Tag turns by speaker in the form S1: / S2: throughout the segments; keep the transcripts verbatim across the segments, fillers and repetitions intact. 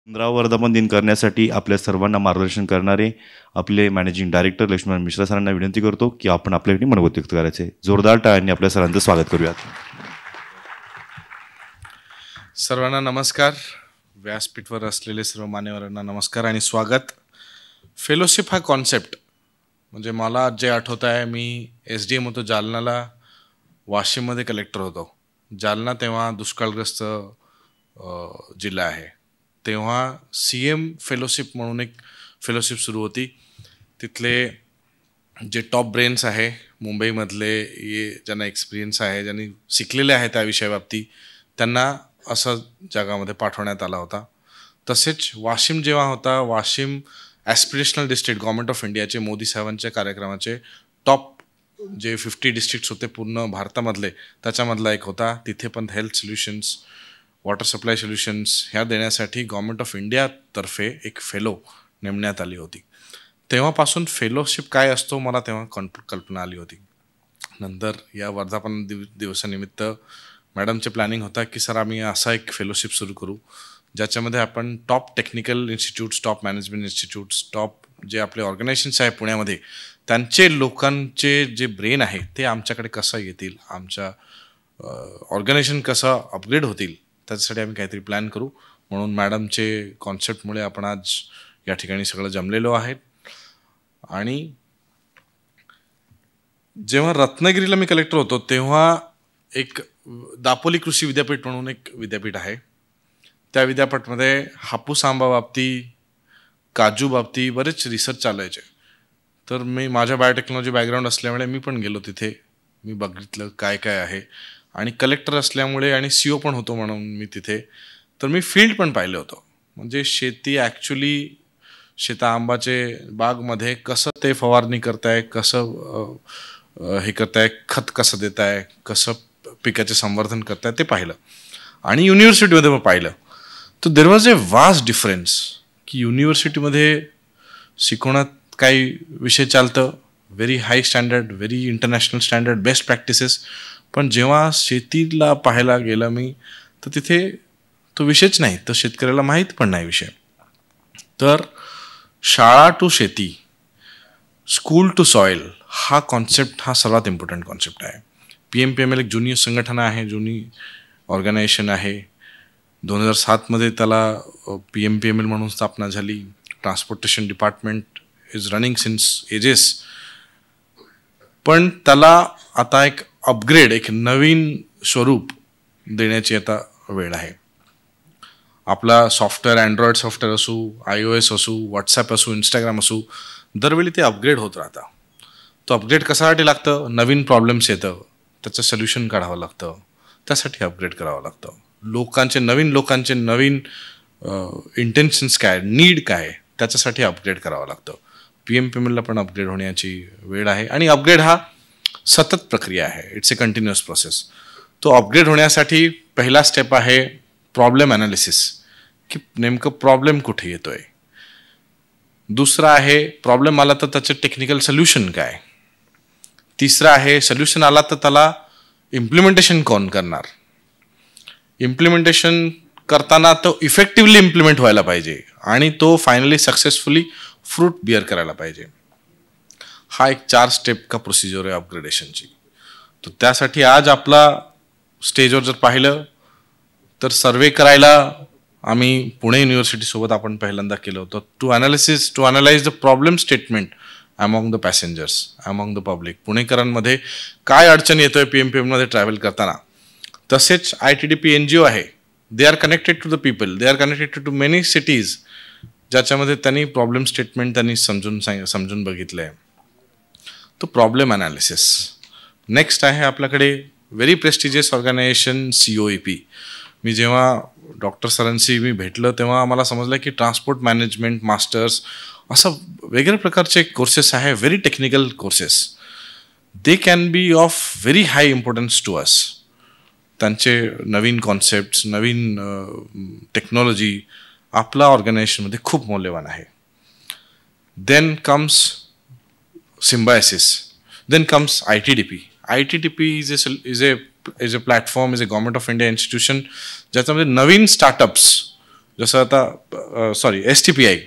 S1: पंधरा वर्धापन दिन करण्यासाठी आपल्या सर्वांना मार्गदर्शन करणारे आपले मॅनेजिंग डायरेक्टर लक्ष्मण मिश्रा सरांना विनंती करतो की आपण आपल्याकडे मनोगत व्यक्त करायचे. जोरदार टाळ्यांनी आपल्या सरांचं स्वागत करूयात.
S2: सर्वांना नमस्कार. व्यासपीठवर असलेले सर्व मान्यवरांना नमस्कार आणि स्वागत. फेलोशिप हा कॉन्सेप्ट म्हणजे मला जे आठवत आहे, मी एस डी एम होतो जालन्याला, वाशिममध्ये कलेक्टर होतो. जालना तेव्हा दुष्काळग्रस्त जिल्हा आहे. तेव्हा सी एम फेलोशिप म्हणून एक फेलोशिप सुरू होती. तिथले जे टॉप ब्रेन्स आहे मुंबईमधले, ये ज्यांना एक्सपिरियन्स आहे, ज्यांनी शिकलेले आहे त्या विषयाबाबतीत, त्यांना असं जगामध्ये पाठवण्यात आला होता. तसेच वाशिम जेव्हा होता, Washim aspirational district government of इंडियाचे मोदी साहेबांच्या कार्यक्रमाचे टॉप जे फिफ्टी डिस्ट्रिक्ट्स होते पूर्ण भारतामधले, त्याच्यामधला एक होता. तिथे पण health solutions, water supply solutions ह्या देण्यासाठी गव्हर्नमेंट ऑफ इंडियातर्फे एक फेलो नेमण्यात आली होती. तेव्हापासून फेलोशिप काय असतो मला तेव्हा कल्पना आली होती. नंतर या वर्धापन दिव दिवसानिमित्त मॅडमचे प्लॅनिंग होता की सर आम्ही असा एक फेलोशिप सुरू करू ज्याच्यामध्ये आपण top technical institutes, top management institutes, top जे आपले ऑर्गनायझेशन्स आहे पुण्यामध्ये, त्यांचे लोकांचे जे ब्रेन आहे ते आमच्याकडे कसं येतील, आमच्या ऑर्गनायझेशन कसं अपग्रेड होतील, त्याच्यासाठी आम्ही काहीतरी प्लॅन करू. म्हणून मॅडमचे कॉन्सेप्टमुळे आपण आज या ठिकाणी सगळं जमलेलो आहे. आणि जेव्हा रत्नागिरीला मी कलेक्टर होतो तेव्हा एक दापोली कृषी विद्यापीठ म्हणून एक विद्यापीठ आहे. त्या विद्यापीठामध्ये हापूस आंबा बाबती, काजू बाबती बरेच रिसर्च चालायचे. तर मी माझ्या बायोटेक्नॉलॉजी बॅकग्राऊंड असल्यामुळे मी पण गेलो तिथे. मी बघितलं काय काय आहे. आणि कलेक्टर असल्यामुळे आणि सी ओ पण होतो म्हणून मी तिथे, तर मी फील्ड पण पाहिलं होतं. म्हणजे शेती ॲक्च्युली शेता आंबाचे बागमध्ये कसं ते फवारणी करताय, कसं हे करताय, खत कसं देत आहे, कसं पिकाचे संवर्धन करताय ते पाहिलं. आणि युनिव्हर्सिटीमध्ये पण पाहिलं. तर there was a vast difference की युनिव्हर्सिटीमध्ये शिकवण्यात काही विषय चालतं, very high standard, very international standard, best practices. पण जेव्हा शेतीला पाहायला गेलं मी, तर तिथे तो विषयच नाही, तर शेतकऱ्याला माहीत पण नाही विषय. तर शाळा टू शेती, स्कूल टू सॉईल हा कॉन्सेप्ट हा सर्वात इम्पॉर्टंट कॉन्सेप्ट आहे. P M P M L एक जुनी संघटन आहे, जुनी ऑर्गनायझेशन आहे. दोन हजार सातमध्ये त्याला P M P M L म्हणून स्थापना झाली. Transportation department is running since ages. पण त्याला आता एक अपग्रेड, एक नवीन स्वरूप देण्याची आता वेळ आहे. आपला सॉफ्टवेअर, अँड्रॉइड सॉफ्टवेअर असू, आय ओ एस असू, व्हॉट्सॲप असू, इंस्टाग्राम असू, दरवेळी ते अपग्रेड होत राहतं. तो अपग्रेड कशासाठी लागतं? नवीन प्रॉब्लेम्स येतं, त्याचं सोल्युशन काढावं लागतं, त्यासाठी अपग्रेड करावं लागतं. लोकांचे नवीन लोकांचे नवीन इंटेन्शन्स काय, नीड काय, त्याच्यासाठी अपग्रेड करावं लागतं. पी एम पी एम एलला पण अपग्रेड होण्याची वेळ आहे. आणि अपग्रेड हा सतत प्रक्रिया आहे, इट्स ए कंटिन्युअस प्रोसेस. तो अपग्रेड होण्यासाठी पहिला स्टेप आहे प्रॉब्लेम ॲनालिसिस, की नेमकं प्रॉब्लेम कुठे येतोय. दुसरा आहे प्रॉब्लेम आला तर त्याचं टेक्निकल सोल्युशन काय. तिसरा आहे सोल्युशन आला तर त्याला इम्प्लिमेंटेशन कोण करणार. इम्प्लिमेंटेशन करताना तो इफेक्टिव्हली इम्प्लिमेंट व्हायला पाहिजे आणि तो फायनली सक्सेसफुली फ्रूट बिअर करायला पाहिजे. हा एक चार स्टेप का प्रोसिजर आहे अपग्रेडेशनची. तर त्यासाठी आज आपला स्टेजवर जर पाहिलं तर सर्वे करायला आम्ही पुणे युनिव्हर्सिटीसोबत आपण पहिल्यांदा केलं होतं. To analysis to analyse the problem statement among the passengers, among the public. पुणेकरांमध्ये काय अडचण येतोय पी एम पी एममध्ये ट्रॅव्हल करताना. तसेच I T D P N G O आहे, they are connected to the people, they are connected to many cities, ज्याच्यामध्ये त्यांनी प्रॉब्लेम स्टेटमेंट त्यांनी समजून सांग समजून बघितलं आहे. तो प्रॉब्लेम अनालिसिस. नेक्स्ट आहे आपल्याकडे very prestigious organisation C O E P. मी जेव्हा डॉक्टर सरांशी मी भेटलं तेव्हा मला समजलं की ट्रान्सपोर्ट मॅनेजमेंट मास्टर्स असं वेगळ्या प्रकारचे कोर्सेस आहे, very technical courses. They can be of very high importance to us. त्यांचे नवीन कॉन्सेप्ट्स, नवीन टेक्नॉलॉजी आपल्या ऑर्गनायझेशनमध्ये खूप मौल्यवान आहे. Then comes Symbiosis. Then comes I T D P. I T D P is a is a is a platform, is a government of India institution ज्याच्यामध्ये नवीन startups जसं आता sorry S T P I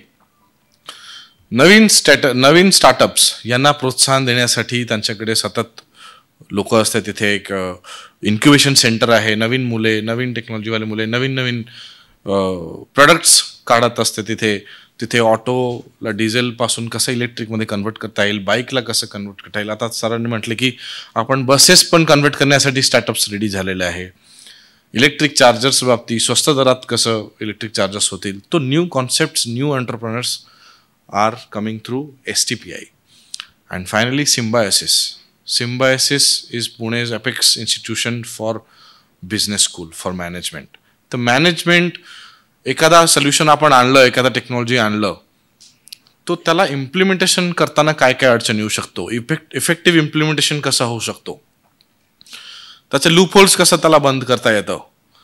S2: नवीन start नवीन startups यांना प्रोत्साहन देण्यासाठी त्यांच्याकडे सतत लोक असतात. तिथे एक इन्क्युबेशन सेंटर आहे. नवीन मुले, नवीन टेक्नॉलॉजीवाले मुले नवीन नवीन प्रोडक्ट्स काढत असते. तिथे तिथे ऑटोला डिझेलपासून कसं इलेक्ट्रिकमध्ये कन्वर्ट करता येईल, बाईकला कसं कन्वर्ट करता येईल. आता सरांनी म्हटलं की आपण बसेस पण कन्वर्ट करण्यासाठी स्टार्टअप्स रेडी झालेले आहे. इलेक्ट्रिक चार्जर्स बाबतीत स्वस्त दरात कसं इलेक्ट्रिक चार्जर्स होतील. तो new concepts, new entrepreneurs are coming through S T P I. And finally, Symbiosis. Symbiosis is Pune's apex institution for business school, for management. The management, एखादा solution आपण आणलं, एखादा टेक्नॉलॉजी आणलं, तो त्याला इम्प्लिमेंटेशन करताना काय काय अडचण येऊ शकतो, इफेक्ट इफेक्टिव्ह इम्प्लिमेंटेशन कसं होऊ शकतो, त्याचे लूप होल्स कसं त्याला बंद करता येतं.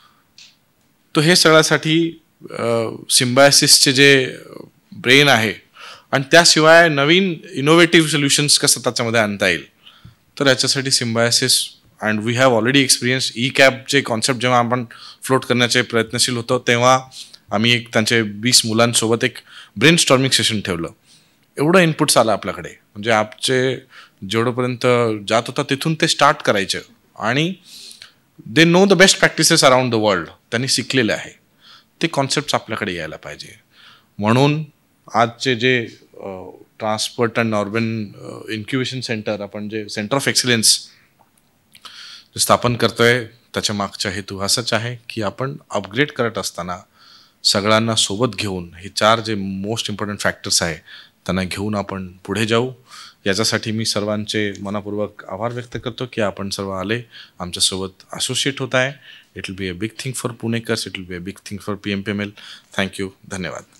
S2: तो हे सगळ्यासाठी सिम्बायोसिसचे जे ब्रेन आहे आणि त्याशिवाय नवीन इनोव्हेटिव्ह सोल्युशन्स कसं त्याच्यामध्ये आणता येईल. तर याच्यासाठी Symbiosis and we have already experience. E कॅबचे कॉन्सेप्ट जेव्हा आपण फ्लोट करण्याचे प्रयत्नशील होतो तेव्हा आम्ही एक त्यांचे वीस मुलांसोबत एक ब्रेन स्टॉर्मिंग सेशन ठेवलं. एवढं इनपुट्स आलं आपल्याकडे, म्हणजे आमचे जेवढंपर्यंत जात होता तिथून ते स्टार्ट करायचे आणि they know the best practices around the world. त्यांनी शिकलेले आहे. ते कॉन्सेप्ट्स आपल्याकडे यायला पाहिजे. म्हणून आजचे जे transport and urban incubation centre, आपण जे सेंटर ऑफ एक्सलन्स स्थापन करतोय, त्याच्या मागचा हेतू असाच आहे की आपण अपग्रेड करत असताना सगळ्यांना सोबत घेऊन हे चार जे मोस्ट इम्पॉर्टंट फॅक्टर्स आहे त्यांना घेऊन आपण पुढे जाऊ. याच्यासाठी मी सर्वांचे मनापूर्वक आभार व्यक्त करतो की आपण सर्व आले, आमच्यासोबत असोसिएट होत आहे. It will be a big thing for पुणेकर्स, it will be a big thing for P M P M L. Thank you. धन्यवाद.